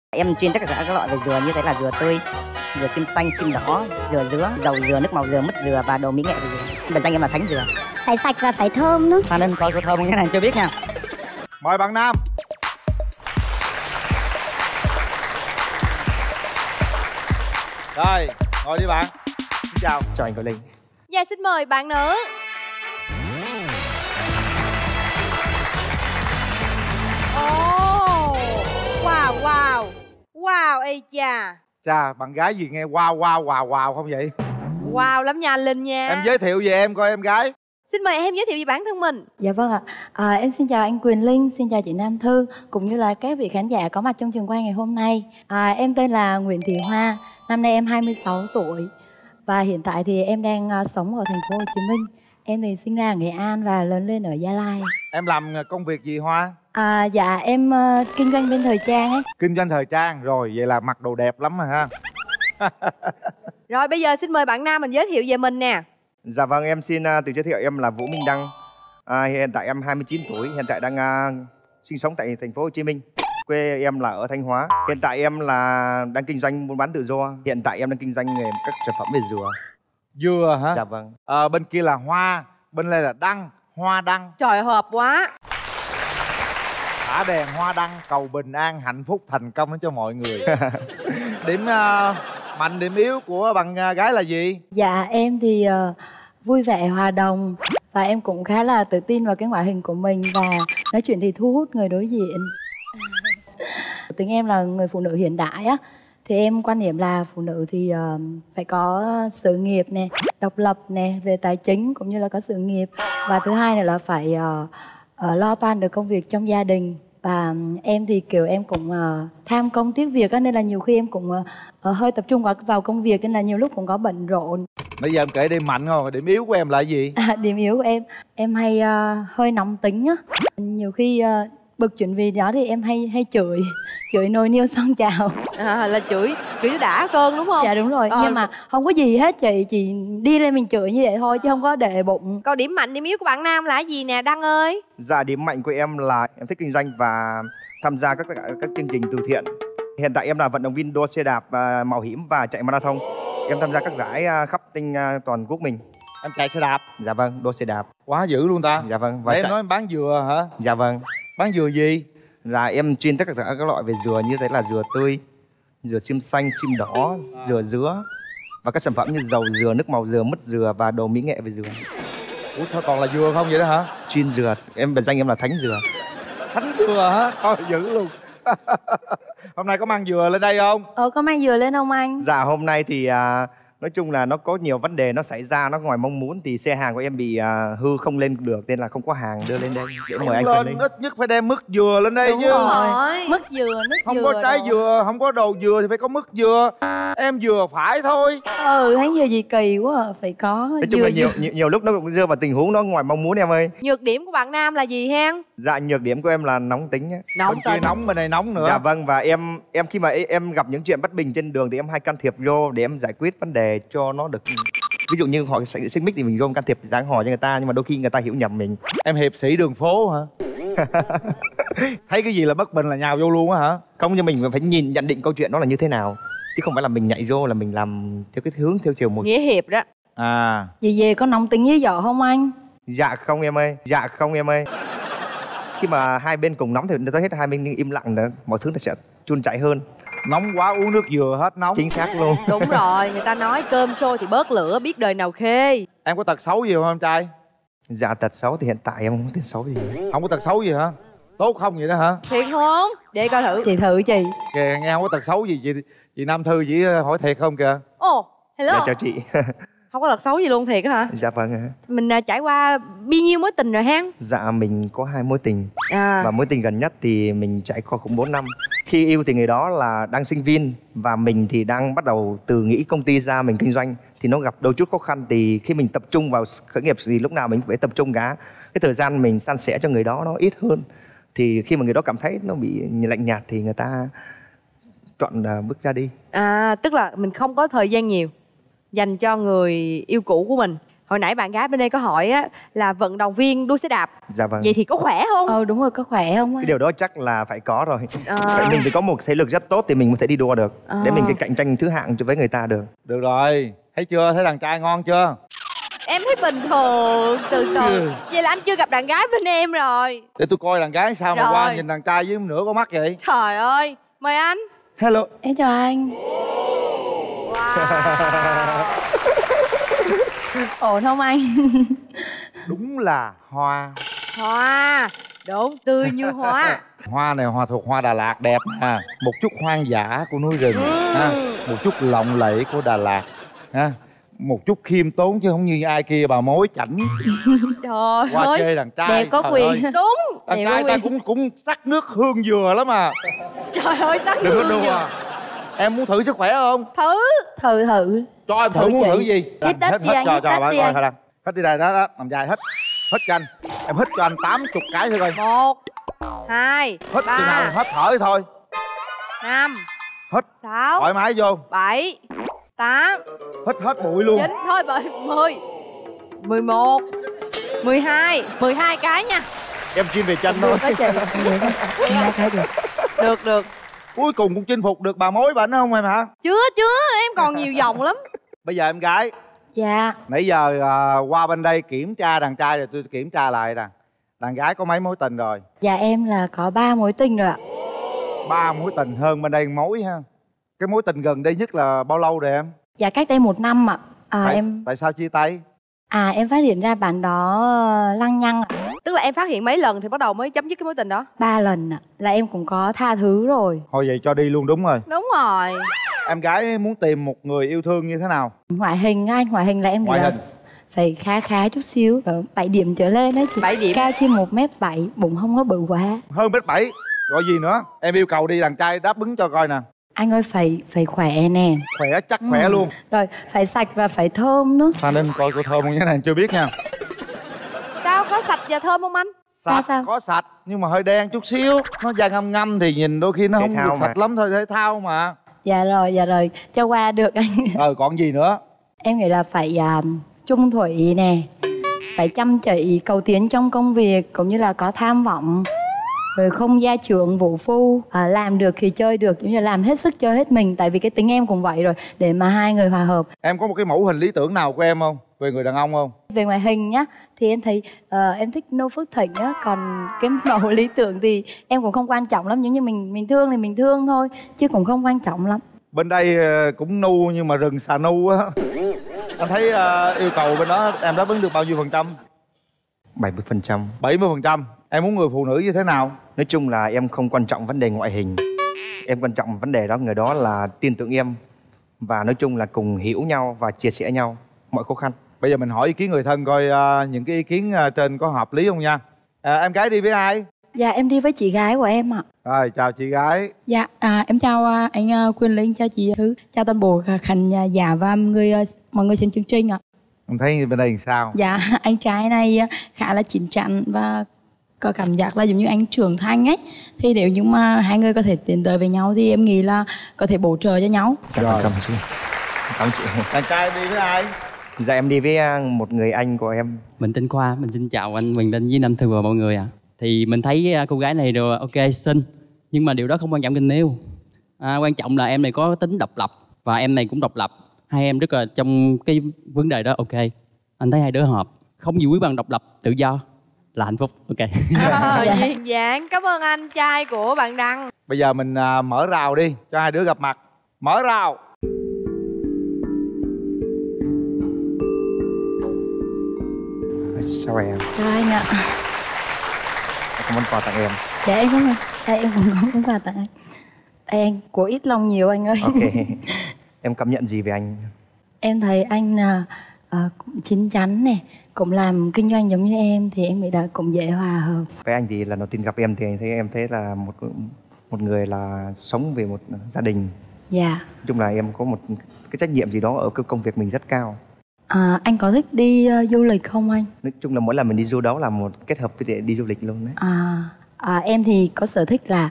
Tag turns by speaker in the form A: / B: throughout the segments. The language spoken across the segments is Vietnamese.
A: Em chuyên tất cả các loại về dừa như thế là dừa tươi, dừa xiêm xanh, xiêm đỏ, dừa dứa, dầu dừa, nước màu dừa, mứt dừa và đồ mỹ nghệ về dừa. Biệt danh em là Thánh Dừa.
B: Phải sạch và phải thơm nữa.
A: Phan Ân coi có thơm không, cái này chưa biết nha.
C: Mời bạn nam. Rồi, ngồi đi bạn. Xin chào.
D: Chào anh Quang Linh.
E: Dạ xin mời bạn nữ. Wow, ê chà.
C: Chà, bạn gái gì nghe wow không vậy?
E: Wow lắm nha Linh nha.
C: Em giới thiệu về em coi em gái.
E: Xin mời em giới thiệu về bản thân mình.
F: Dạ vâng ạ. Em xin chào anh Quyền Linh, xin chào chị Nam Thư cũng như là các vị khán giả có mặt trong trường quay ngày hôm nay. Em tên là Nguyễn Thị Hoa, năm nay em 26 tuổi và hiện tại thì em đang sống ở thành phố Hồ Chí Minh. Em thì sinh ra ở Nghệ An và lớn lên ở Gia Lai.
C: Em làm công việc gì Hoa?
F: Dạ em kinh doanh bên thời trang ấy.
C: Kinh doanh thời trang, rồi vậy là mặc đồ đẹp lắm rồi ha.
E: Rồi bây giờ xin mời bạn nam mình giới thiệu về mình nè.
D: Dạ vâng, em xin tự giới thiệu, em là Vũ Minh Đăng. Hiện tại em 29 tuổi, hiện tại đang sinh sống tại thành phố Hồ Chí Minh. Quê em là ở Thanh Hóa. Hiện tại em là đang kinh doanh buôn bán tự do. Hiện tại em đang kinh doanh nghề các sản phẩm về dừa.
C: Dừa hả?
D: Dạ vâng.
C: Bên kia là Hoa, bên đây là Đăng, Hoa Đăng.
E: Trời hợp quá.
C: Thả đèn Hoa Đăng cầu bình an, hạnh phúc, thành công đến cho mọi người. Điểm mạnh, điểm yếu của bạn gái là gì?
F: Dạ em thì vui vẻ, hòa đồng và em cũng khá là tự tin vào cái ngoại hình của mình và nói chuyện thì thu hút người đối diện. Tính em là người phụ nữ hiện đại á, thì em quan niệm là phụ nữ thì phải có sự nghiệp nè, độc lập nè, về tài chính cũng như là có sự nghiệp. Và thứ hai là phải lo toan được công việc trong gia đình. Và em thì kiểu em cũng tham công tiếc việc á, nên là nhiều khi em cũng hơi tập trung vào công việc nên là nhiều lúc cũng có bận rộn.
C: Bây giờ em kể điểm mạnh không? Điểm yếu của em là gì?
F: Điểm yếu của em hay hơi nóng tính á. Nhiều khi bực chuyện vì đó thì em hay chửi nồi niêu son chảo.
E: Là chửi đã cơn đúng không?
F: Dạ đúng rồi, nhưng mà không có gì hết chị đi lên mình chửi như vậy thôi chứ không có để bụng.
E: Còn điểm mạnh điểm yếu của bạn nam là gì nè Đăng ơi?
D: Dạ, điểm mạnh của em là em thích kinh doanh và tham gia các chương trình từ thiện. Hiện tại em là vận động viên đua xe đạp mạo hiểm và chạy marathon. Em tham gia các giải khắp trên toàn quốc mình.
C: Em chạy xe đạp?
D: Dạ vâng, đua xe đạp.
C: Quá dữ luôn ta.
D: Dạ vâng.
C: Và em nói em bán dừa hả?
D: Dạ vâng.
C: Bán dừa gì?
D: Là em chuyên tất cả các loại về dừa như thế là dừa tươi, dừa xiêm xanh, xiêm đỏ, dừa dứa và các sản phẩm như dầu dừa, nước màu dừa, mứt dừa và đồ mỹ nghệ về dừa.
C: Ủa thôi còn là dừa không vậy đó hả?
D: Chuyên dừa, em biệt danh em là Thánh Dừa.
C: Thánh dừa hả? Thôi dữ luôn. Hôm nay có mang dừa lên đây không?
F: Có mang dừa lên không anh?
D: Dạ hôm nay thì nói chung là nó có nhiều vấn đề nó xảy ra, nó ngoài mong muốn thì xe hàng của em bị hư không lên được nên là không có hàng đưa lên đây để mời anh
C: lên. Ít nhất phải đem mứt dừa lên đây.
F: Đúng
C: chứ
F: rồi. Mứt dừa, nước
C: không
F: dừa.
C: Không có trái dừa, không có đồ dừa thì phải có mứt dừa. Em dừa phải thôi.
F: Thấy dừa gì kỳ quá à. Phải có
D: nói chung
F: dừa
D: là nhiều lúc nó cũng rơi vào tình huống nó ngoài mong muốn em ơi.
E: Nhược điểm của bạn nam là gì hen?
D: Dạ nhược điểm của em là nóng tính á.
C: Bên kia nóng, bên này nóng nữa.
D: Dạ vâng, và em khi mà em gặp những chuyện bất bình trên đường thì em hay can thiệp vô để em giải quyết vấn đề cho nó được. Ví dụ như họ xích mích thì mình vô can thiệp dáng hò cho người ta, nhưng mà đôi khi người ta hiểu nhầm mình.
C: Em hiệp sĩ đường phố hả? Thấy cái gì là bất bình là nhào vô luôn á hả?
D: Không, nhưng mình phải nhận định câu chuyện đó là như thế nào, chứ không phải là mình nhảy vô là mình làm theo cái hướng theo chiều một.
E: Nghĩa hiệp đó.
F: Gì về có nóng tính với vợ không anh?
D: Dạ không em ơi. Khi mà hai bên cùng nóng thì tôi hết hai bên im lặng nữa, mọi thứ nó sẽ trôi chảy hơn.
C: Nóng quá uống nước dừa hết nóng.
D: Chính xác luôn.
E: Đúng rồi, người ta nói cơm sôi thì bớt lửa, biết đời nào khê.
C: Em có tật xấu gì không em trai?
D: Dạ tật xấu thì hiện tại em không có tật xấu gì.
C: Không có tật xấu gì hả? Tốt không vậy đó hả?
E: Thiệt không? Để coi thử.
F: Chị thử chị.
C: Kìa nghe không có tật xấu gì chị Nam Thư chỉ hỏi thiệt không kìa.
E: Ồ, hello.
D: Dạ chào chị.
E: Không có tật xấu gì luôn thiệt á hả?
D: Dạ vâng ạ.
E: Mình trải qua bao nhiêu mối tình rồi ha?
D: Dạ mình có 2 mối tình. Và mối tình gần nhất thì mình trải qua cũng 4 năm. Khi yêu thì người đó là đang sinh viên và mình thì đang bắt đầu từ nghĩ công ty ra mình kinh doanh, thì nó gặp đôi chút khó khăn. Thì khi mình tập trung vào khởi nghiệp thì lúc nào mình phải tập trung cái thời gian mình san sẻ cho người đó nó ít hơn. Thì khi mà người đó cảm thấy nó bị lạnh nhạt thì người ta chọn bước ra đi.
E: Tức là mình không có thời gian nhiều dành cho người yêu cũ của mình Hồi nãy bạn gái bên đây có hỏi á là vận động viên đua xe đạp.
D: Dạ vâng.
E: Vậy thì có khỏe không?
F: Đúng rồi, có khỏe không
D: Cái
F: anh?
D: điều đó chắc là phải có rồi. Mình phải có một thể lực rất tốt thì mình mới thể đi đua được. Để mình cái cạnh tranh thứ hạng với người ta được.
C: Được rồi, thấy chưa? Thấy đàn trai ngon chưa?
E: Em thấy bình thường, từ từ. Vậy là anh chưa gặp đàn gái bên em rồi.
C: Để tôi coi đàn gái sao mà
E: Rồi.
C: qua nhìn đàn trai với nửa con mắt vậy.
E: Trời ơi, mời anh.
C: Hello.
F: Em chào anh.
E: Wow.
F: Ổn không anh?
C: Đúng là hoa.
E: Hoa, đúng, tươi như hoa.
C: Hoa này hoa thuộc hoa Đà Lạt đẹp ha. Một chút hoang dã của núi rừng ha. Một chút lộng lẫy của Đà Lạt ha. Một chút khiêm tốn chứ không như ai kia bà mối chảnh
E: Trời
C: qua
E: ơi,
C: chơi đàn trai.
F: Đẹp có
C: Trời
F: quyền.
C: ơi,
E: đúng.
C: đàn
F: Đẹp
C: trai
F: có
C: ta
F: quyền.
C: cũng sắc nước hương dừa lắm mà.
E: Trời ơi, sắc
C: Đừng có
E: hương
C: đùa.
E: dừa.
C: Em muốn thử sức khỏe không?
E: Thử.
F: Thử.
C: Cho em thử,
F: Thử
C: muốn
F: chị.
C: thử gì?
F: Hít đất đi anh,
C: cho
F: hít đất
C: bạn
F: đi
C: coi
F: anh.
C: thôi nè. Hít đi đây, đó, nằm dài, hít cho anh. Em hít cho anh 80 cái thôi coi.
E: 1 2
C: Hít chừng nào
E: 3
C: hết thở đi thôi.
E: 5
C: Hít
E: 6
C: thoải mái vô.
E: 7 8
C: Hít hết bụi luôn.
E: 9 thôi 10 11 12 cái nha.
C: Em chuyên về tranh thôi.
F: Có chị. Em thấy được.
E: Được.
C: Cuối cùng cũng chinh phục được bà mối bảnh không em hả?
E: Chưa, em còn nhiều vòng lắm.
C: Bây giờ em gái,
F: Dạ.
C: nãy giờ qua bên đây kiểm tra đàn trai rồi tôi kiểm tra lại nè. Đàn gái có mấy mối tình rồi?
F: Dạ em là có 3 mối tình rồi ạ.
C: 3 mối tình, hơn bên đây mối ha. Cái mối tình gần đây nhất là bao lâu rồi em?
F: Dạ cách đây 1 năm ạ.
C: Tại sao chia tay?
F: Em phát hiện ra bạn đó lăng nhăng ạ.
E: Tức là em phát hiện mấy lần thì bắt đầu mới chấm dứt cái mối tình đó.
F: 3 lần ạ. Là em cũng có tha thứ rồi.
C: Thôi vậy cho đi luôn, đúng rồi.
E: Đúng rồi.
C: Em gái muốn tìm một người yêu thương như thế nào?
F: Ngoại hình anh, ngoại hình là em
C: Ngoại
F: là
C: hình.
F: phải khá chút xíu, ở 7 điểm trở lên đấy chị.
E: 7 điểm.
F: Cao trên 1m7, bụng không có bự quá.
C: Hơn 1m7. Gọi gì nữa? Em yêu cầu đi đàn trai đáp ứng cho coi nè.
F: Anh ơi phải khỏe nè.
C: Khỏe chắc khỏe luôn.
F: Rồi phải sạch và phải thơm nữa.
C: Ta nên coi cô thơm không, cái này chưa biết nha.
E: Sao, có sạch và thơm không anh?
C: Sạch,
F: sao?
C: có sạch nhưng mà hơi đen chút xíu. Nó da ngâm ngâm thì nhìn đôi khi nó
D: Thể
C: không
D: thao
C: được sạch
D: mà.
C: lắm thôi, thể thao mà.
F: Dạ rồi, cho qua được anh.
C: Còn gì nữa?
F: Em nghĩ là phải trung thủy nè, phải chăm chỉ, cầu tiến trong công việc, cũng như là có tham vọng, rồi không gia trưởng vũ phu, làm được thì chơi được, cũng như là làm hết sức chơi hết mình. Tại vì cái tính em cũng vậy rồi, để mà hai người hòa hợp.
C: Em có một cái mẫu hình lý tưởng nào của em không? Về người đàn ông không?
F: Về ngoại hình nhá, thì em thấy em thích Noo Phước Thịnh á. Còn cái mẫu lý tưởng thì em cũng không quan trọng lắm. Nếu như mình thương thì mình thương thôi, chứ cũng không quan trọng lắm.
C: Bên đây cũng nu nhưng mà rừng xà nu á. Anh thấy yêu cầu bên đó em đáp ứng được bao nhiêu %?
D: 70%.
C: 70%. Em muốn người phụ nữ như thế nào?
D: Nói chung là em không quan trọng vấn đề ngoại hình. Em quan trọng vấn đề đó người đó là tin tưởng em. Và nói chung là cùng hiểu nhau và chia sẻ nhau mọi khó khăn.
C: Bây giờ mình hỏi ý kiến người thân coi những cái ý kiến trên có hợp lý không nha. Em gái đi với ai?
F: Dạ em đi với chị gái của em ạ.
C: Rồi chào chị gái.
G: Dạ, em chào anh Quyền Linh, chào chị Thứ, chào toàn bộ khán giả và mọi người xem chương trình ạ.
C: Em thấy bên đây làm sao?
G: Dạ, anh trai này khá là chín chắn và có cảm giác là giống như anh trưởng thành ấy. Thì nếu như mà hai người có thể tiến tới với nhau thì em nghĩ là có thể bổ trợ cho nhau.
D: Dạ,
C: Rồi.
D: cảm ơn chị. Cảm ơn chị.
C: Đàn trai đi với ai?
D: Dạ em đi với một người anh của em.
H: Mình tên Khoa, mình xin chào anh Quyền Linh với Nam Thư và mọi người ạ. Thì mình thấy cô gái này đều ok, xinh. Nhưng mà điều đó không quan trọng tình yêu. Quan trọng là em này có tính độc lập và em này cũng độc lập. Hai em rất là trong cái vấn đề đó ok. Anh thấy hai đứa hợp. Không gì quý bằng độc lập, tự do là hạnh phúc. Ok.
E: Duyên dáng. Cảm ơn anh trai của bạn Đăng.
C: Bây giờ mình mở rào đi cho hai đứa gặp mặt. Mở rào.
D: Sao em?
F: Chào anh ạ.
D: Có món quà tặng em.
F: Dạ em cảm ơn. Đây em cũng có món quà tặng anh. Đây anh, của ít lòng nhiều anh ơi.
D: Ok. Em cảm nhận gì về anh?
F: Em thấy anh cũng chín chắn này, cũng làm kinh doanh giống như em, thì em nghĩ là cũng dễ hòa hợp.
D: Với anh thì lần đầu tiên gặp em thì em thấy là một người là sống về một gia đình.
F: Dạ.
D: Nói chung là em có một cái trách nhiệm gì đó ở cái công việc mình rất cao.
F: Anh có thích đi du lịch không anh?
D: Nói chung là mỗi lần mình đi du đó là một kết hợp với đi du lịch luôn đấy.
F: Em thì có sở thích là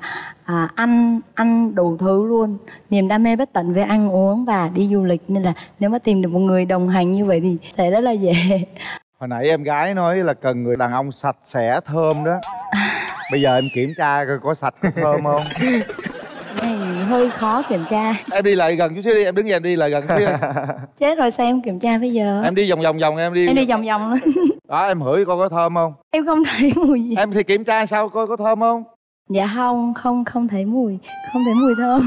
F: ăn đủ thứ luôn, niềm đam mê bất tận về ăn uống và đi du lịch, nên là nếu mà tìm được một người đồng hành như vậy thì sẽ rất là dễ.
C: Hồi nãy em gái nói là cần người đàn ông sạch sẽ thơm đó. Bây giờ em kiểm tra coi có sạch có thơm không?
F: Này hơi khó kiểm tra.
C: Em đi lại gần chút xíu đi, em đứng dậy em đi lại gần chút xíu.
F: Chết rồi, sao em kiểm tra bây giờ?
C: Em đi vòng vòng em đi.
F: Em đi vòng vòng luôn.
C: Đó, em hửi coi có thơm không?
F: Em không thấy mùi gì.
C: Em thì kiểm tra sao coi có thơm không?
F: Dạ không thấy mùi, không thấy mùi thơm.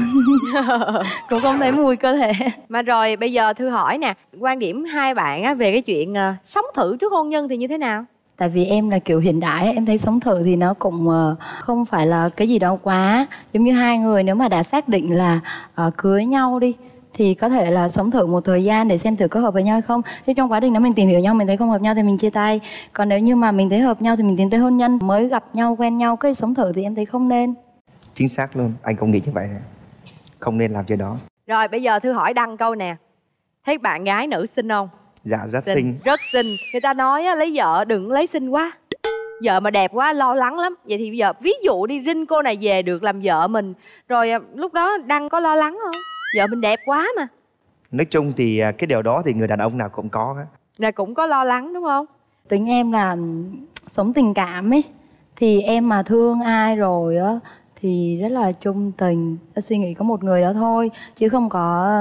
F: Cũng không thấy mùi cơ thể.
E: Mà rồi bây giờ Thư hỏi nè, quan điểm hai bạn á, về cái chuyện sống thử trước hôn nhân thì như thế nào?
F: Tại vì em là kiểu hiện đại, em thấy sống thử thì nó cũng không phải là cái gì đâu quá. Giống như hai người nếu mà đã xác định là cưới nhau đi, thì có thể là sống thử một thời gian để xem thử có hợp với nhau hay không. Thế trong quá trình đó mình tìm hiểu nhau, mình thấy không hợp nhau thì mình chia tay. Còn nếu như mà mình thấy hợp nhau thì mình tiến tới hôn nhân. Mới gặp nhau, quen nhau, cái sống thử thì em thấy không nên.
D: Chính xác luôn, anh cũng nghĩ như vậy. Không nên làm chuyện đó.
E: Rồi bây giờ Thư hỏi Đăng câu nè. Thấy bạn gái nữ xinh không?
D: Dạ rất xinh.
E: Rất xinh. Người ta nói á, lấy vợ đừng lấy xinh quá. Vợ mà đẹp quá lo lắng lắm. Vậy thì bây giờ ví dụ đi rinh cô này về được làm vợ mình, rồi lúc đó Đăng có lo lắng không? Vợ mình đẹp quá mà.
D: Nói chung thì cái điều đó thì người đàn ông nào cũng có á.
E: Là cũng có lo lắng đúng không?
F: Tính em là sống tình cảm ấy, thì em mà thương ai rồi á thì rất là trung tình, suy nghĩ có một người đó thôi chứ không có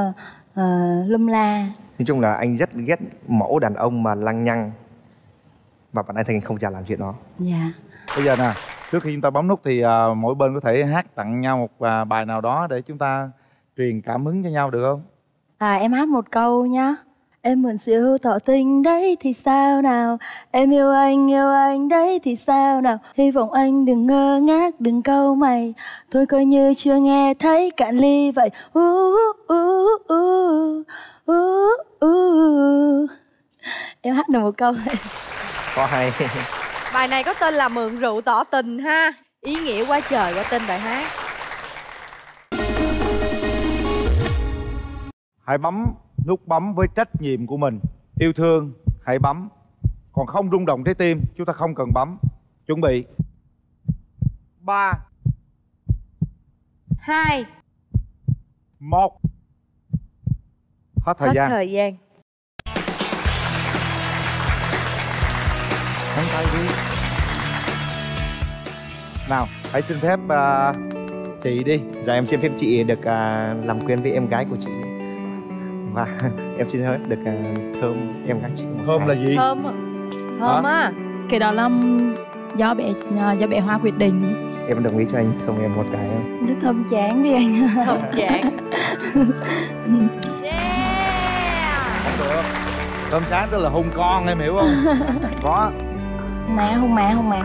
F: lum la.
D: Nói chung là anh rất ghét mẫu đàn ông mà lăng nhăng, và bạn anh Thành không chả làm chuyện đó.
F: Dạ.
C: Bây giờ nè, trước khi chúng ta bấm nút thì mỗi bên có thể hát tặng nhau một bài nào đó để chúng ta truyền cảm hứng cho nhau được không?
F: Em hát một câu nhá. Em mượn siêu tỏ tình đấy thì sao nào. Em yêu anh đấy thì sao nào. Hy vọng anh đừng ngơ ngác, đừng cau mày. Thôi coi như chưa nghe thấy cạn ly vậy. Em hát được một câu thôi.
D: Có hay.
E: Bài này có tên là Mượn rượu tỏ tình ha. Ý nghĩa quá trời qua tên bài hát.
C: Hãy bấm nút bấm với trách nhiệm của mình. Yêu thương hãy bấm, còn không rung động trái tim chúng ta không cần bấm. Chuẩn bị 3
E: 2
C: 1. Hết thời gian.
E: thời gian.
C: Nắm tay đi. Nào, hãy xin phép chị đi.
D: Dạ em xin phép chị được làm quen với em gái của chị. Và em xin phép được thơm em gái chị.
C: Thơm là gì?
E: Thơm á.
G: Cái đó là do bé Hoa quyết định.
D: Em đồng ý cho anh thơm em một cái không?
F: Nó thơm chán đi anh.
E: Thơm chán.
C: Không được. Thơm chán tức là hung con, em hiểu không? Có.
F: Hôn má.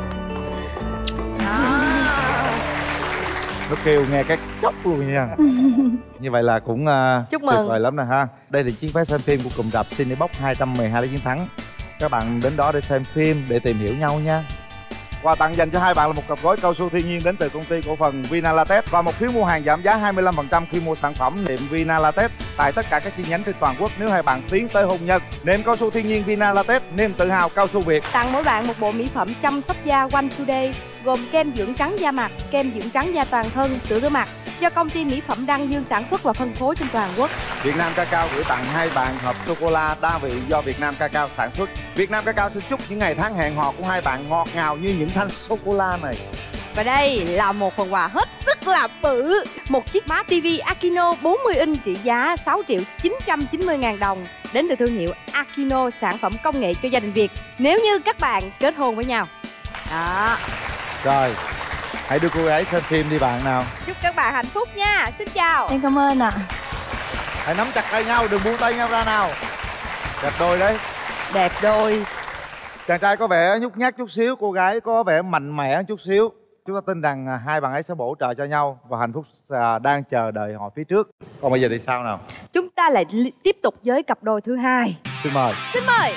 C: Nó kêu nghe cái chốc luôn nha. Như vậy là cũng
E: chúc mừng.
C: tuyệt vời lắm nè ha. Đây là chiếc vé xem phim của cụm rạp Cinebox 212 để chiến thắng. Các bạn đến đó để xem phim, để tìm hiểu nhau nha. Quà tặng dành cho hai bạn là một cặp gối cao su thiên nhiên đến từ công ty cổ phần Vinalatex và một phiếu mua hàng giảm giá 25% khi mua sản phẩm nệm Vinalatex tại tất cả các chi nhánh trên toàn quốc nếu hai bạn tiến tới hôn nhân. Nệm cao su thiên nhiên Vinalatex, niềm tự hào cao su Việt.
E: Tặng mỗi bạn một bộ mỹ phẩm chăm sóc da One Today gồm kem dưỡng trắng da mặt, kem dưỡng trắng da toàn thân, sữa rửa mặt do công ty mỹ phẩm Đăng Dương sản xuất và phân phối trên toàn quốc.
C: Việt Nam Cacao gửi tặng hai bạn hộp sô cô la đa vị do Việt Nam Cacao sản xuất. Việt Nam Cacao xin chúc những ngày tháng hẹn hò của hai bạn ngọt ngào như những thanh sô cô la này.
E: Và đây là một phần quà hết sức là bự. Một chiếc Smart TV Aquino 40 inch trị giá 6.990.000 đồng đến từ thương hiệu Aquino, sản phẩm công nghệ cho gia đình Việt nếu như các bạn kết hôn với nhau. Đó.
C: Rồi, hãy đưa cô gái xem phim đi bạn nào.
E: Chúc các bạn hạnh phúc nha. Xin chào.
F: Em cảm ơn ạ.
C: Hãy nắm chặt tay nhau, đừng buông tay nhau ra nào. Đẹp đôi đấy.
E: Đẹp đôi.
C: Chàng trai có vẻ nhút nhát chút xíu, cô gái có vẻ mạnh mẽ chút xíu. Chúng ta tin rằng hai bạn ấy sẽ bổ trợ cho nhau và hạnh phúc đang chờ đợi họ phía trước. Còn bây giờ thì sao nào?
E: Chúng ta lại tiếp tục với cặp đôi thứ hai.
C: Xin mời.
E: Xin mời.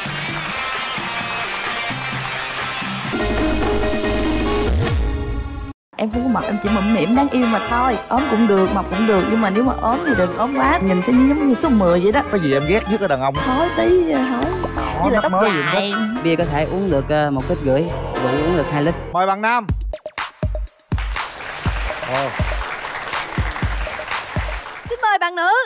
I: Em không có mập, em chỉ mũm mĩm đáng yêu mà thôi. Ốm cũng được, mập cũng được, nhưng mà nếu mà ốm thì đừng ốm quá, nhìn sẽ giống như số 10 vậy đó.
C: Cái gì em ghét nhất ở đàn ông?
I: Hói tí, hói. Với lại tóc dài.
J: Bia có thể uống được 1,5 lít.
H: đủ uống được 2 lít.
C: Mời bạn nam.
E: Xin mời bạn nữ.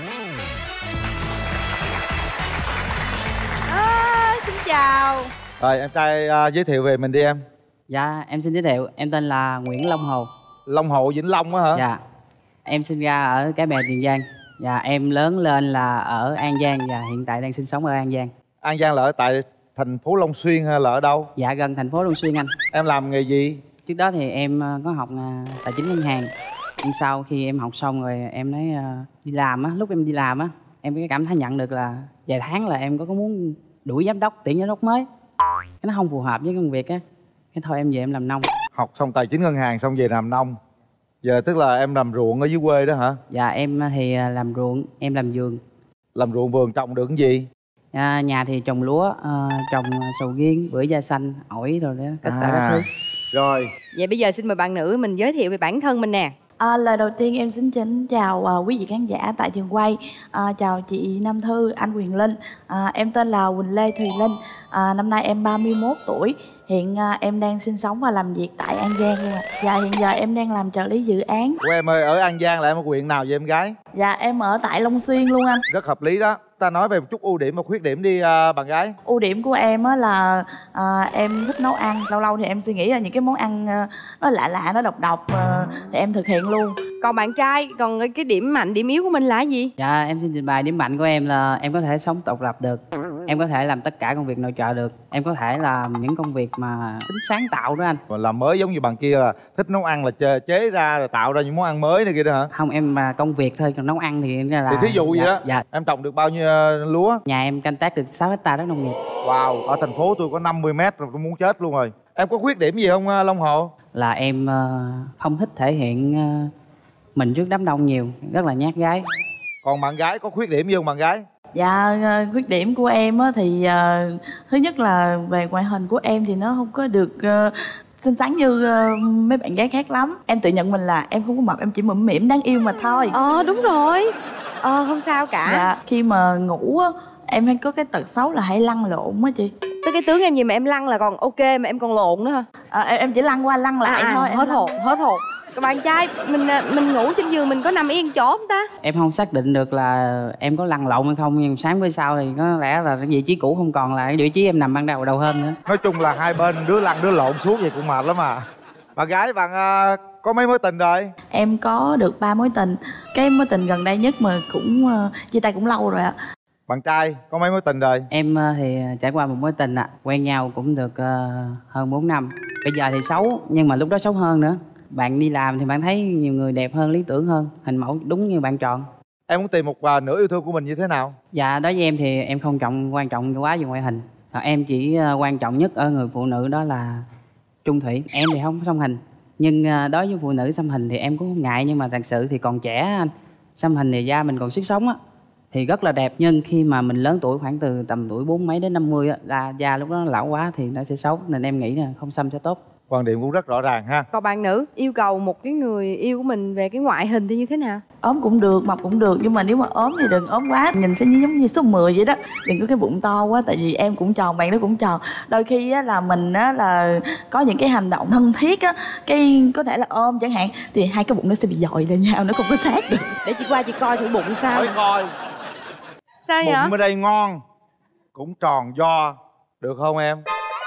E: Xin chào.
C: Rồi em trai giới thiệu về mình đi em.
H: Dạ em xin giới thiệu, em tên là Nguyễn Long Hồ.
C: Long Hồ Vĩnh Long á hả?
H: Dạ. Em sinh ra ở Cái Bè, Tiền Giang. Dạ em lớn lên là ở An Giang và hiện tại đang sinh sống ở An Giang.
C: An Giang là ở tại thành phố Long Xuyên hay là ở đâu?
H: Dạ gần thành phố Long Xuyên anh.
C: Em làm nghề gì?
H: Trước đó thì em có học tài chính ngân hàng. Nhưng sau khi em học xong rồi em nói đi làm á, lúc em đi làm á, em có cảm thấy nhận được là vài tháng là em có muốn đuổi giám đốc, tuyển giám đốc mới. Cái nó không phù hợp với công việc á. Cái thôi em về em làm nông.
C: Học xong tài chính ngân hàng xong về làm nông. Giờ tức là em làm ruộng ở dưới quê đó hả?
H: Dạ em thì làm ruộng, em làm vườn.
C: Làm ruộng vườn trồng được cái gì?
H: Nhà thì trồng lúa, trồng sầu riêng, bưởi da xanh, ổi rồi đó, tất cả các thứ.
C: Rồi.
E: Vậy bây giờ xin mời bạn nữ mình giới thiệu về bản thân mình nè.
I: Lời đầu tiên em xin chào quý vị khán giả tại trường quay. Chào chị Nam Thư, anh Quyền Linh. Em tên là Quỳnh Lê Thùy Linh. Năm nay em 31 tuổi. Hiện em đang sinh sống và làm việc tại An Giang luôn ạ. Dạ hiện giờ em đang làm trợ lý dự án.
C: Ủa em ơi, ở An Giang là em ở huyện nào vậy em gái?
I: Dạ em ở tại Long Xuyên luôn anh.
C: Rất hợp lý đó. Ta nói về một chút ưu điểm và khuyết điểm đi bạn gái.
I: Ưu điểm của em á là em thích nấu ăn. Lâu lâu thì em suy nghĩ là những cái món ăn nó lạ lạ, nó độc thì em thực hiện luôn.
E: Còn bạn trai, còn cái điểm mạnh, điểm yếu của mình là gì?
H: Dạ em xin trình bày điểm mạnh của em là em có thể sống độc lập được. Em có thể làm tất cả công việc nội trợ được. Em có thể làm những công việc mà tính sáng tạo đó anh.
C: Mà làm mới giống như bạn kia là thích nấu ăn là chế ra rồi tạo ra những món ăn mới này kia đó hả?
H: Không, em mà công việc thôi, còn nấu ăn thì em là...
C: Thì thí dụ vậy đó.
H: Dạ.
C: Em trồng được bao nhiêu lúa?
H: Nhà em canh tác được 6 hectare đất nông nghiệp.
C: Wow, ở thành phố tôi có 50 mét rồi tôi muốn chết luôn rồi. Em có khuyết điểm gì không Long Hồ?
H: Là em không thích thể hiện mình trước đám đông nhiều, rất là nhát gái.
C: Còn bạn gái có khuyết điểm gì không bạn gái?
I: Dạ khuyết điểm của em á thì thứ nhất là về ngoại hình của em thì nó không có được xinh xắn như mấy bạn gái khác lắm. Em tự nhận mình là em không có mập, em chỉ mũm mĩm đáng yêu mà thôi.
E: Đúng rồi. Không sao cả.
I: Dạ khi mà ngủ á em hay có cái tật xấu là hay lăn lộn á chị.
E: Tới cái tướng em gì mà em lăn là còn ok mà em còn lộn nữa hả?
I: Em chỉ lăn qua lăn lại thôi.
E: Hết hồn. Còn bạn trai mình ngủ trên giường mình có nằm yên chỗ không ta?
H: Em không xác định được là em có lăn lộn hay không, nhưng sáng với sau thì có lẽ là cái vị trí cũ không còn là cái vị trí em nằm ban đầu hôm nữa.
C: Nói chung là hai bên đứa lăn đứa lộn suốt vậy cũng mệt lắm à. Bạn gái bạn có mấy mối tình rồi?
I: Em có được 3 mối tình. Cái mối tình gần đây nhất mà cũng chia tay cũng lâu rồi ạ.
C: Bạn trai có mấy mối tình rồi?
H: Em thì trải qua một mối tình quen nhau cũng được hơn 4 năm. Bây giờ thì xấu, nhưng mà lúc đó xấu hơn nữa. Bạn đi làm thì bạn thấy nhiều người đẹp hơn, lý tưởng hơn, hình mẫu đúng như bạn chọn.
C: Em muốn tìm một nửa yêu thương của mình như thế nào?
H: Dạ đối với em thì em không quan trọng quá về ngoại hình. Em chỉ quan trọng nhất ở người phụ nữ đó là trung thủy. Em thì không có xăm hình, nhưng đối với phụ nữ xăm hình thì em cũng không ngại, nhưng mà thật sự thì còn trẻ anh. Xăm hình thì da mình còn sức sống á thì rất là đẹp, nhưng khi mà mình lớn tuổi khoảng từ tầm tuổi 40 mấy đến 50 á, là da lúc đó lão quá thì nó sẽ xấu, nên em nghĩ là không xăm sẽ tốt.
C: Quan điểm cũng rất rõ ràng ha.
E: Còn bạn nữ yêu cầu một cái người yêu của mình về cái ngoại hình thì như thế nào?
I: Ốm cũng được, mập cũng được, nhưng mà nếu mà ốm thì đừng ốm quá, nhìn sẽ giống như số 10 vậy đó. Đừng có cái bụng to quá, tại vì em cũng tròn, bạn đó cũng tròn. Đôi khi á, là mình á, là có những cái hành động thân thiết á, cái có thể là ôm chẳng hạn, thì hai cái bụng nó sẽ bị dội lên nhau, nó không có sát được.
E: Để chị qua chị coi thử bụng sao.
C: Thôi coi.
E: Sao vậy?
C: Bụng ở đây ngon, cũng tròn do, được không em?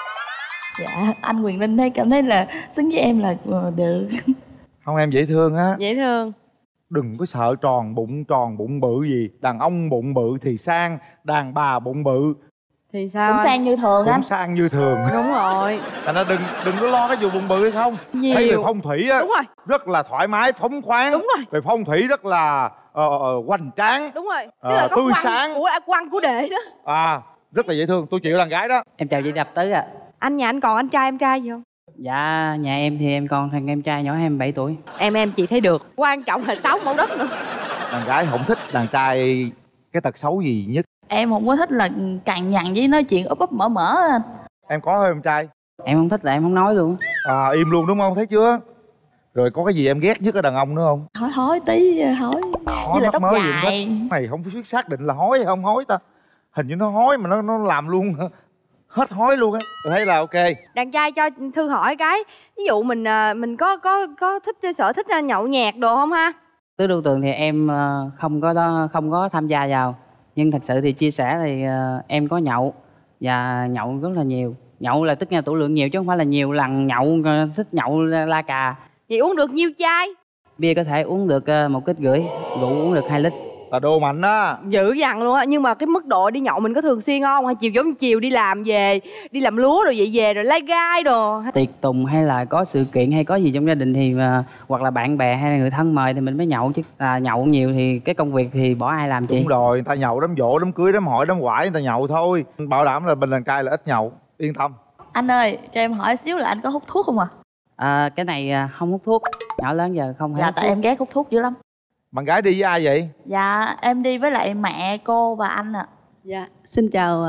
I: Dạ, anh Quyền Linh thấy cảm thấy là xứng với em là được.
C: Không em dễ thương á.
E: Dễ thương.
C: Đừng có sợ tròn bụng bự gì. Đàn ông bụng bự thì sang, đàn bà bụng bự
E: thì sao?
I: Cũng sang như thường
C: cũng
I: anh.
C: sang như thường.
E: Đúng rồi.
C: Thành ra đừng có lo cái vụ bụng bự hay không.
E: Nhiều.
C: Thấy về phong thủy á,
E: Đúng rồi.
C: rất là thoải mái, phóng khoáng.
E: Đúng rồi.
C: Về phong thủy rất là hoành tráng.
E: Đúng rồi. Tức là có
C: tươi
E: quăng
C: sáng.
E: Quăng của đệ đó.
C: Rất là dễ thương. Tôi chịu đàn gái đó.
H: Em chào chị Đập Tứ ạ.
E: Anh nhà anh còn anh trai em trai gì không?
H: Dạ nhà em thì em còn thằng em trai nhỏ em 7 tuổi.
E: Em chị thấy được. Quan trọng là 6 mẫu đất nữa.
C: Đàn gái không thích đàn trai cái tật xấu gì nhất?
I: Em không có thích là cằn nhằn với nói chuyện úp úp mở anh.
C: Em có hay em trai?
H: Em không thích là em không nói luôn.
C: Im luôn đúng không? Thấy chưa? Rồi có cái gì em ghét nhất ở đàn ông nữa không?
I: Hói tí, hói như là tóc dài.
C: Mày không biết xác định là hói hay không hói ta. Hình như nó hói mà nó làm luôn. hết hối luôn á. Tôi thấy là ok.
E: Đàn trai cho Thư hỏi cái, ví dụ mình có thích sở thích nhậu nhẹt đồ không ha?
J: Tứ đô tường thì em không có tham gia vào, nhưng thật sự thì chia sẻ thì em có nhậu và nhậu rất là nhiều. Nhậu là tức là tủ lượng nhiều chứ không phải là nhiều lần nhậu, thích nhậu la cà.
E: Vậy uống được nhiêu chai?
J: Bia có thể uống được 1,5 lít, rượu uống được 2 lít.
C: Là đồ mạnh á.
E: Dữ dằn luôn á. Nhưng mà cái mức độ đi nhậu mình có thường xuyên không? Hay chiều giống chiều đi làm về, đi làm lúa rồi vậy về rồi lai gai đồ?
J: Tiệc tùng hay là có sự kiện hay có gì trong gia đình thì hoặc là bạn bè hay là người thân mời thì mình mới nhậu, chứ nhậu nhiều thì cái công việc thì bỏ ai làm chị.
C: Đúng rồi, người ta nhậu đám giỗ, đám cưới, đám hỏi, đám quải người ta nhậu thôi. Bảo đảm là mình đàn trai là ít nhậu, yên tâm.
I: Anh ơi, cho em hỏi xíu là anh có hút thuốc không à?
J: Cái này không hút thuốc, nhỏ lớn giờ không hay
I: Dạ
J: hút
I: tại
J: thuốc.
I: em ghét hút thuốc dữ lắm.
C: Bạn gái đi với ai vậy?
I: Dạ em đi với lại mẹ, cô và anh ạ.
K: Dạ, xin chào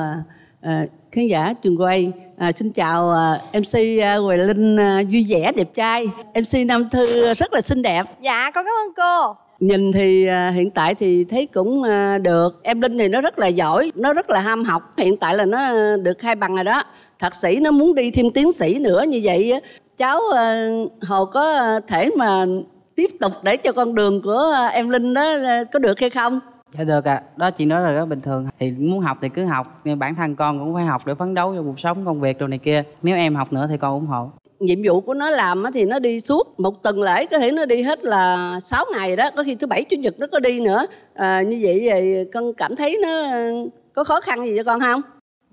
K: khán giả trường quay, xin chào MC Hoài Linh vui vẻ đẹp trai, MC Nam Thư rất là xinh đẹp.
E: Dạ con cảm ơn cô.
K: Nhìn thì hiện tại thì thấy cũng được. Em Linh thì nó rất là giỏi, nó rất là ham học. Hiện tại là nó được 2 bằng rồi đó. Thạc sĩ nó muốn đi thêm tiến sĩ nữa, như vậy cháu Hồ có thể mà tiếp tục để cho con đường của em Linh đó có được hay không?
J: Dạ được ạ, đó chị nói là rất bình thường. Thì muốn học thì cứ học, nhưng bản thân con cũng phải học để phấn đấu cho cuộc sống, công việc đồ này kia. Nếu em học nữa thì con ủng hộ.
K: Nhiệm vụ của nó làm thì nó đi suốt một tuần lễ, có thể nó đi hết là 6 ngày đó, có khi thứ Bảy Chủ nhật nó có đi nữa. Như vậy thì con cảm thấy nó có khó khăn gì cho con không?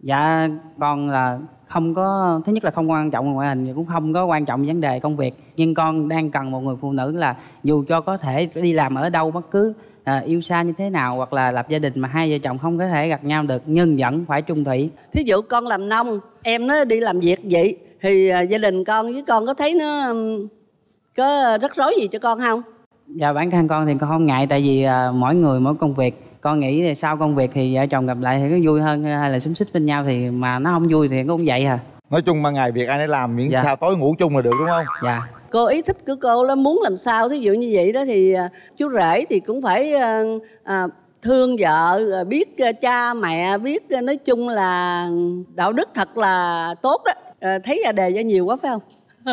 J: Dạ con là không có, thứ nhất là không quan trọng ngoại hình, cũng không có quan trọng vấn đề công việc, nhưng con đang cần một người phụ nữ là dù cho có thể đi làm ở đâu bất cứ, yêu xa như thế nào hoặc là lập gia đình mà hai vợ chồng không có thể gặp nhau được, nhưng vẫn phải chung thủy.
K: Thí dụ con làm nông, em nó đi làm việc vậy thì gia đình con với con có thấy nó có rắc rối gì cho con không?
J: Dạ bản thân con thì con không ngại, tại vì mỗi người mỗi công việc. Con nghĩ thì sau công việc thì vợ chồng gặp lại thì có vui hơn, hay là xúm xít bên nhau thì mà nó không vui thì cũng vậy à.
C: Nói chung ban ngày việc ai nấy làm, miễn
J: Dạ.
C: sao tối ngủ chung là được đúng không?
J: Dạ.
K: Cô ý thích của cô là muốn làm sao, thí dụ như vậy đó thì chú rể thì cũng phải thương vợ, biết cha mẹ, biết nói chung là đạo đức thật là tốt đó. Thấy đề ra nhiều quá phải không?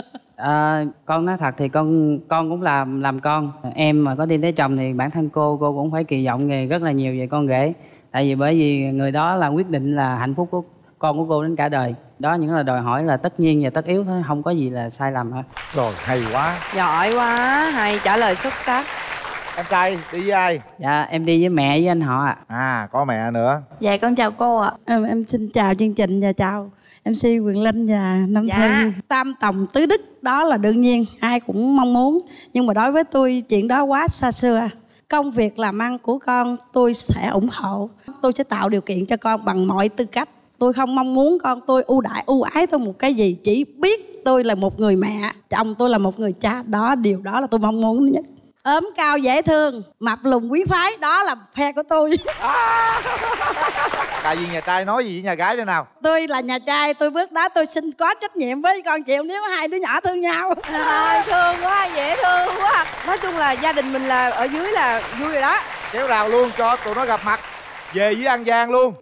J: Con nói thật thì con cũng làm con. Em mà có tin tới chồng thì bản thân cô cũng phải kỳ vọng nghề rất là nhiều về con rể. Tại vì bởi vì người đó là quyết định là hạnh phúc của con của cô đến cả đời. Đó những là đòi hỏi là tất nhiên và tất yếu thôi, không có gì là sai lầm hết.
C: Rồi, hay quá.
E: Giỏi quá, hay, trả lời xuất sắc.
C: Em trai đi với ai?
J: Dạ em đi với mẹ với anh họ ạ.
C: Có mẹ nữa.
I: Dạ con chào cô ạ.
G: Em xin chào chương trình và chào MC Quyền Linh và Nam
E: Dạ.
G: Thư. Tam tòng tứ đức đó là đương nhiên, ai cũng mong muốn. Nhưng mà đối với tôi chuyện đó quá xa xưa. Công việc làm ăn của con tôi sẽ ủng hộ. Tôi sẽ tạo điều kiện cho con bằng mọi tư cách. Tôi không mong muốn con tôi ưu ái tôi một cái gì. Chỉ biết tôi là một người mẹ, chồng tôi là một người cha. Điều đó là tôi mong muốn nhất. Ốm cao dễ thương, mập lùn quý phái, đó là phe của tôi.
C: Tại vì nhà trai nói gì với nhà gái thế nào?
G: Tôi là nhà trai, tôi bước đó tôi xin có trách nhiệm với con chịu nếu hai đứa nhỏ thương nhau.
E: Thương quá, dễ thương quá. Nói chung là gia đình mình là ở dưới là vui rồi đó.
C: Kéo rào luôn cho tụi nó gặp mặt. Về với An Giang luôn.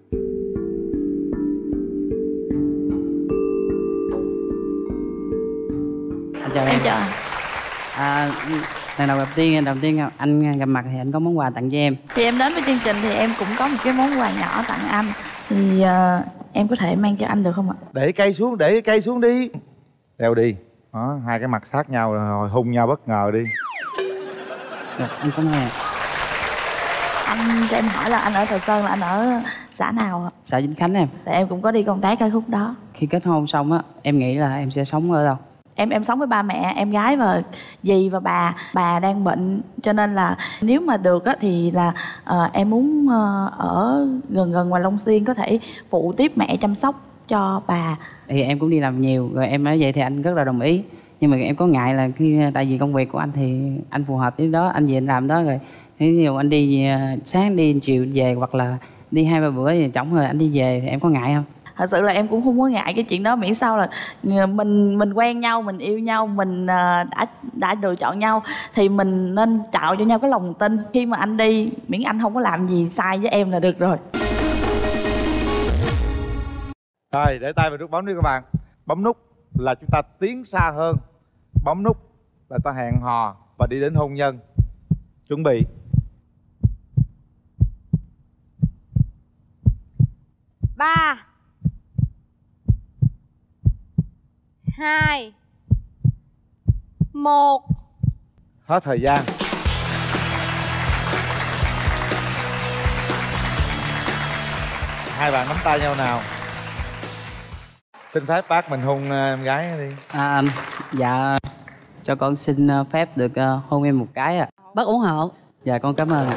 J: Anh chào em.
I: Chào.
J: Lần đầu tiên anh gặp mặt thì anh có món quà tặng cho em.
I: Thì em đến với chương trình thì em cũng có một cái món quà nhỏ tặng anh. Thì em có thể mang cho anh được không ạ?
C: Để cây xuống đi. Đeo đi. Đó, hai cái mặt sát nhau rồi hung nhau bất ngờ đi.
J: Được, anh cảm ơn em.
I: Anh cho em hỏi là anh ở Thời Sơn là anh ở xã nào ạ?
J: Xã Vĩnh Khánh em.
I: Tại em cũng có đi công tác ở khúc đó.
J: Khi kết hôn xong á, em nghĩ là em sẽ sống ở đâu?
I: Em sống với ba mẹ, em gái và dì và bà đang bệnh, cho nên là nếu mà được á thì là em muốn ở gần ngoài Long Xuyên, có thể phụ tiếp mẹ chăm sóc cho bà.
J: Thì em cũng đi làm nhiều rồi, em nói vậy thì anh rất là đồng ý. Nhưng mà em có ngại là tại vì công việc của anh thì anh phù hợp với đó, anh về anh làm đó rồi. Ví dụ anh đi sáng đi chiều về, hoặc là đi 2-3 bữa thì chổng rồi anh đi về thì em có ngại không?
I: Thật sự là em cũng không có ngại cái chuyện đó, miễn sao là mình quen nhau, mình yêu nhau, mình đã lựa chọn nhau thì mình nên tạo cho nhau cái lòng tin. Khi mà anh đi, miễn anh không có làm gì sai với em là được rồi.
C: Rồi, để tay vào nút bấm đi các bạn. Bấm nút là chúng ta tiến xa hơn. Bấm nút là ta hẹn hò và đi đến hôn nhân. Chuẩn bị.
E: Ba, 2, 1.
C: Hết thời gian. Hai bạn nắm tay nhau nào. Xin phép bác mình hôn em gái đi.
J: Dạ, cho con xin phép được hôn em một cái ạ.
K: Bác ủng hộ.
J: Dạ con cảm ơn ạ.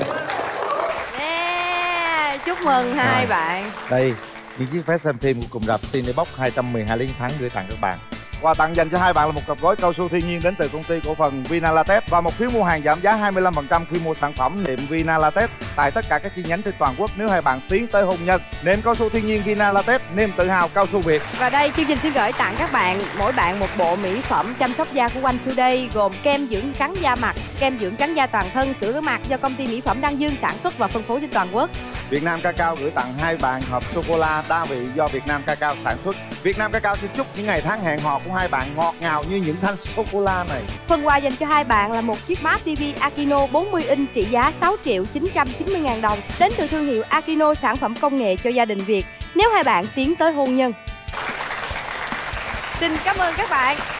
E: Yeah, chúc mừng hai bạn.
C: Đây, những chiếc vé xem phim của cụm rạp Cinebox 212 Lý Chiến Thắng gửi tặng các bạn. Quà tặng dành cho hai bạn là một cặp gói cao su thiên nhiên đến từ công ty cổ phần Vinalatex và một phiếu mua hàng giảm giá 25% khi mua sản phẩm nệm Vinalatex tại tất cả các chi nhánh trên toàn quốc nếu hai bạn tiến tới hôn nhân. Nệm cao su thiên nhiên Vinalatex, niềm tự hào cao su Việt.
E: Và đây chương trình xin gửi tặng các bạn mỗi bạn một bộ mỹ phẩm chăm sóc da của One Today gồm kem dưỡng trắng da mặt, kem dưỡng trắng da toàn thân, sữa rửa mặt do công ty mỹ phẩm Đăng Dương sản xuất và phân phối trên toàn quốc.
C: Việt Nam Cacao gửi tặng hai bạn hộp sô cô la đa vị do Việt Nam Cacao sản xuất. Việt Nam Cacao xin chúc những ngày tháng hẹn hò của hai bạn ngọt ngào như những thanh sô cô la này.
E: Phần quà dành cho hai bạn là một chiếc Smart TV Aquino 40 inch trị giá 6.990.000 đồng đến từ thương hiệu Aquino, sản phẩm công nghệ cho gia đình Việt nếu hai bạn tiến tới hôn nhân. Xin cảm ơn các bạn.